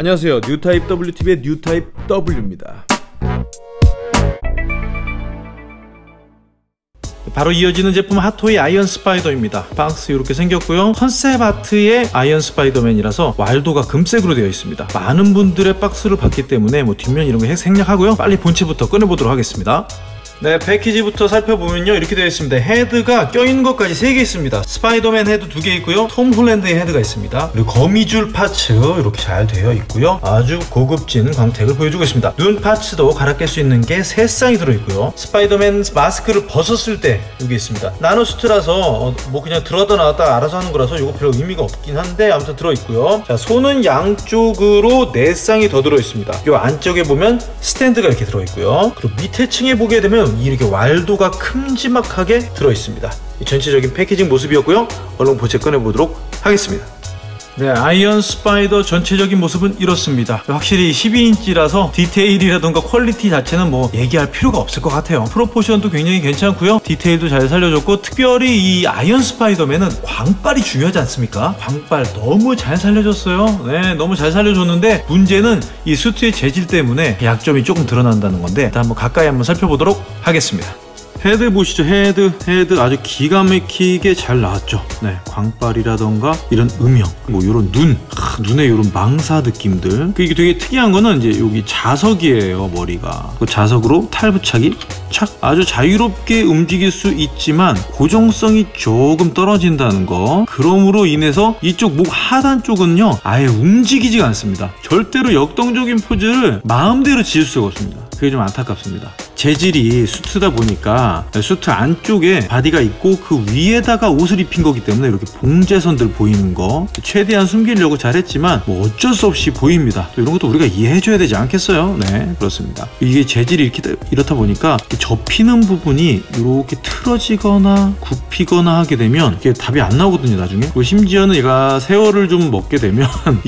안녕하세요. 뉴타입 WTV의 뉴타입 W입니다. 바로 이어지는 제품 핫토이 아이언 스파이더입니다. 박스 이렇게 생겼고요. 컨셉 아트의 아이언 스파이더맨이라서 왈도가 금색으로 되어 있습니다. 많은 분들의 박스를 봤기 때문에 뭐 뒷면 이런 거 생략하고요. 빨리 본체부터 꺼내보도록 하겠습니다. 네, 패키지부터 살펴보면요 이렇게 되어 있습니다. 헤드가 껴있는 것까지 3개 있습니다. 스파이더맨 헤드 2개 있고요, 톰 홀랜드의 헤드가 있습니다. 그리고 거미줄 파츠 이렇게 잘 되어 있고요. 아주 고급진 광택을 보여주고 있습니다. 눈 파츠도 갈아 낄 수 있는 게 3쌍이 들어있고요. 스파이더맨 마스크를 벗었을 때 여기 있습니다. 나노수트라서 뭐 그냥 들어갔다 나왔다 알아서 하는 거라서 이거 별 의미가 없긴 한데 아무튼 들어있고요. 자, 손은 양쪽으로 4쌍이 더 들어있습니다. 이 안쪽에 보면 스탠드가 이렇게 들어있고요. 그리고 밑에 층에 보게 되면 이렇게 왈도가 큼지막하게 들어있습니다. 전체적인 패키징 모습이었고요. 얼른 본체 꺼내보도록 하겠습니다. 네, 아이언 스파이더 전체적인 모습은 이렇습니다. 확실히 12인치라서 디테일이라던가 퀄리티 자체는 뭐 얘기할 필요가 없을 것 같아요. 프로포션도 굉장히 괜찮고요. 디테일도 잘 살려줬고, 특별히 이 아이언 스파이더맨은 광빨이 중요하지 않습니까? 광빨 너무 잘 살려줬어요. 네, 너무 잘 살려줬는데 문제는 이 수트의 재질 때문에 약점이 조금 드러난다는 건데, 일단 한번 가까이 한번 살펴보도록 하겠습니다. 헤드 보시죠. 헤드 아주 기가 막히게 잘 나왔죠. 네, 광빨이라던가 이런 음영, 뭐 이런 눈에 이런 망사 느낌들. 이게 되게 특이한 거는 이제 여기 자석이에요. 머리가 그 자석으로 탈부착이 착 아주 자유롭게 움직일 수 있지만 고정성이 조금 떨어진다는 거. 그럼으로 인해서 이쪽 목 하단 쪽은요 아예 움직이지가 않습니다. 절대로 역동적인 포즈를 마음대로 지을 수가 없습니다. 그게 좀 안타깝습니다. 재질이 수트다 보니까 수트 안쪽에 바디가 있고 그 위에다가 옷을 입힌 거기 때문에 이렇게 봉제선들 보이는 거 최대한 숨기려고 잘했지만 뭐 어쩔 수 없이 보입니다. 또 이런 것도 우리가 이해해줘야 되지 않겠어요? 네, 그렇습니다. 이게 재질이 이렇다 보니까 접히는 부분이 이렇게 틀어지거나 굽히거나 하게 되면 이게 답이 안 나오거든요, 나중에. 그리고 심지어는 얘가 세월을 좀 먹게 되면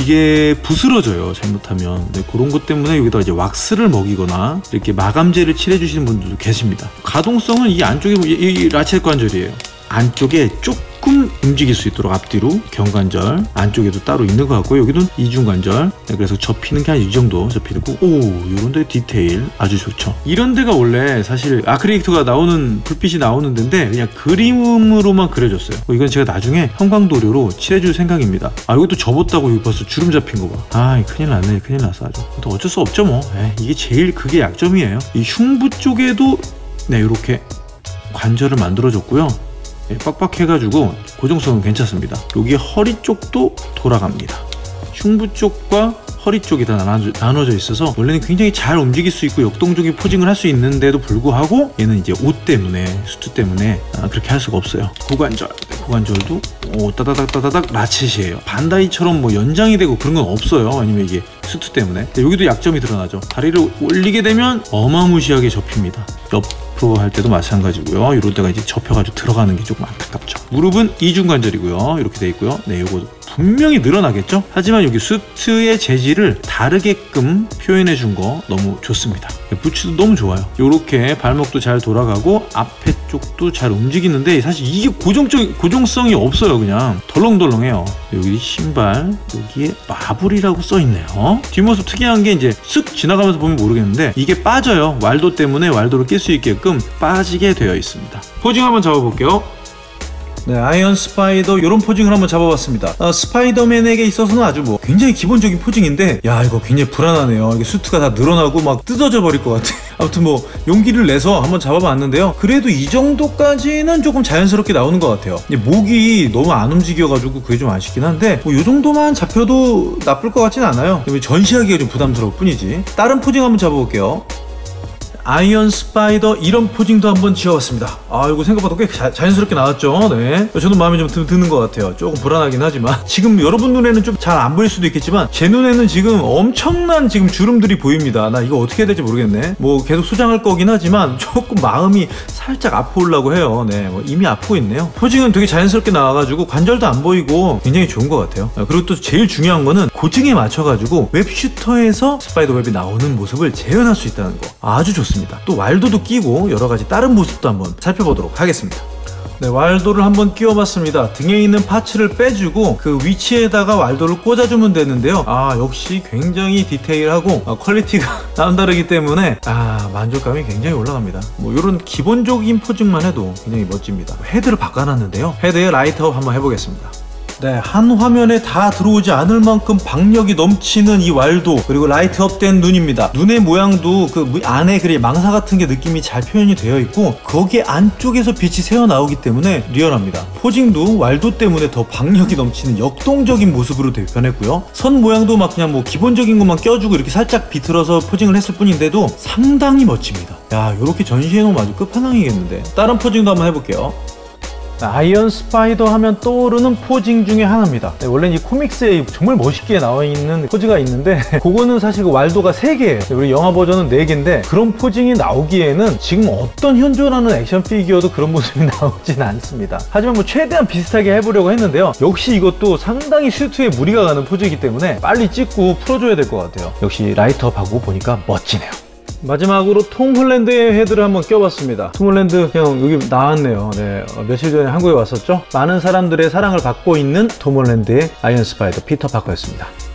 이게 부스러져요, 잘못하면. 네, 그런 것 때문에 여기다 이제 왁스를 먹이거나 이렇게 마감제를 칠해주시는 분들도 계십니다. 가동성은 이 안쪽에 이 라첼 관절이에요. 안쪽에 조금 움직일 수 있도록 앞뒤로 경관절 안쪽에도 따로 있는 것 같고요. 여기는 이중관절. 네, 그래서 접히는 게 한 이 정도 접히는 거. 오, 이런 데 디테일 아주 좋죠. 이런 데가 원래 사실 아크릴릭터가 나오는 불빛이 나오는 데인데 그냥 그림으로만 그려졌어요. 이건 제가 나중에 형광도료로 칠해줄 생각입니다. 아, 이것도 접었다고 여기 벌써 주름 잡힌 거 봐. 아, 큰일 났네. 큰일 났어 아주. 또 어쩔 수 없죠 뭐. 이게 제일 그게 약점이에요. 이 흉부 쪽에도 네, 이렇게 관절을 만들어줬고요. 빡빡해가지고 고정성은 괜찮습니다. 여기 허리 쪽도 돌아갑니다. 흉부 쪽과 허리 쪽이 다 나눠져 있어서 원래는 굉장히 잘 움직일 수 있고 역동적인 포징을 할 수 있는데도 불구하고 얘는 이제 옷 때문에, 수트 때문에 그렇게 할 수가 없어요. 고관절도 따다닥 라쳇이에요. 반다이처럼 뭐 연장이 되고 그런 건 없어요. 아니면 이게 수트 때문에. 여기도 약점이 드러나죠. 다리를 올리게 되면 어마무시하게 접힙니다. 옆으로 할 때도 마찬가지고요. 이럴 때가 이제 접혀가지고 들어가는 게 조금 안타깝죠. 무릎은 이중관절이고요. 이렇게 돼 있고요. 네, 요거 분명히 늘어나겠죠. 하지만 여기 수트의 재질을 다르게끔 표현해 준 거 너무 좋습니다. 부츠도 너무 좋아요. 이렇게 발목도 잘 돌아가고 앞에 쪽도 잘 움직이는데 사실 이게 고정성이 없어요. 그냥 덜렁덜렁해요. 여기 신발, 여기에 마블이라고 써 있네요. 뒷모습 특이한 게 이제 쓱 지나가면서 보면 모르겠는데 이게 빠져요. 왈도 때문에 왈도를 낄 수 있게끔 빠지게 되어 있습니다. 포징 한번 잡아볼게요. 네, 아이언 스파이더 이런 포징을 한번 잡아봤습니다. 스파이더맨에게 있어서는 아주 뭐 굉장히 기본적인 포징인데 야, 이거 굉장히 불안하네요. 이게 수트가 다 늘어나고 막 뜯어져 버릴 것 같아. 아무튼 뭐 용기를 내서 한번 잡아봤는데요. 그래도 이 정도까지는 조금 자연스럽게 나오는 것 같아요. 목이 너무 안 움직여가지고 그게 좀 아쉽긴 한데 뭐 이 정도만 잡혀도 나쁠 것 같진 않아요. 전시하기가 좀 부담스러울 뿐이지. 다른 포징 한번 잡아볼게요. 아이언 스파이더 이런 포징도 한번 지어봤습니다. 아, 이거 생각보다 꽤 자연스럽게 나왔죠. 네, 저도 마음에 좀 드는 것 같아요. 조금 불안하긴 하지만 지금 여러분 눈에는 좀 잘 안 보일 수도 있겠지만 제 눈에는 지금 엄청난 지금 주름들이 보입니다. 나 이거 어떻게 해야 될지 모르겠네. 뭐 계속 수정할 거긴 하지만 조금 마음이 살짝 아파오려고 해요. 네, 뭐 이미 아프고 있네요. 포징은 되게 자연스럽게 나와가지고 관절도 안 보이고 굉장히 좋은 것 같아요. 그리고 또 제일 중요한 거는 고증에 맞춰가지고 웹슈터에서 스파이더 웹이 나오는 모습을 재현할 수 있다는 거 아주 좋습니다. 또 왈도도 끼고 여러가지 다른 모습도 한번 살펴보도록 하겠습니다. 네, 왈도를 한번 끼워봤습니다. 등에 있는 파츠를 빼주고 그 위치에다가 왈도를 꽂아주면 되는데요. 역시 굉장히 디테일하고 퀄리티가 남다르기 때문에 만족감이 굉장히 올라갑니다. 뭐 이런 기본적인 포징만 해도 굉장히 멋집니다. 헤드를 바꿔놨는데요. 헤드에 라이트업 한번 해보겠습니다. 네, 한 화면에 다 들어오지 않을 만큼 박력이 넘치는 이 왈도, 그리고 라이트업된 눈입니다. 눈의 모양도 그 안에 망사 같은 게 느낌이 잘 표현이 되어 있고 거기 안쪽에서 빛이 새어나오기 때문에 리얼합니다. 포징도 왈도 때문에 더 박력이 넘치는 역동적인 모습으로 변했고요. 선 모양도 막 그냥 뭐 기본적인 것만 껴주고 이렇게 살짝 비틀어서 포징을 했을 뿐인데도 상당히 멋집니다. 야, 요렇게 전시해놓으면 아주 끝판왕이겠는데. 다른 포징도 한번 해볼게요. 아이언 스파이더 하면 떠오르는 포징 중에 하나입니다. 원래는 이 코믹스에 정말 멋있게 나와 있는 포즈가 있는데 그거는 사실 그 왈도가 3개예요. 우리 영화 버전은 4개인데 그런 포징이 나오기에는 지금 어떤 현존하는 액션 피규어도 그런 모습이 나오진 않습니다. 하지만 뭐 최대한 비슷하게 해보려고 했는데요. 역시 이것도 상당히 슈트에 무리가 가는 포즈이기 때문에 빨리 찍고 풀어줘야 될 것 같아요. 역시 라이트업하고 보니까 멋지네요. 마지막으로 톰 홀랜드의 헤드를 한번 껴봤습니다. 톰 홀랜드 형 여기 나왔네요. 네, 며칠 전에 한국에 왔었죠. 많은 사람들의 사랑을 받고 있는 톰 홀랜드의 아이언 스파이더 피터 파커였습니다.